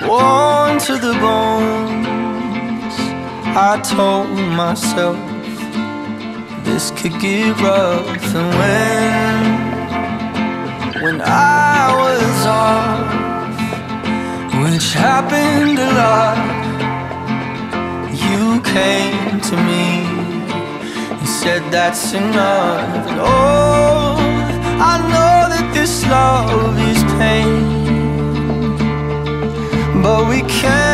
worn to the bones. I told myself this could get rough. And when I was off, which happened a lot, you came to me and said that's enough. And oh, I know that this love is pain, but we can't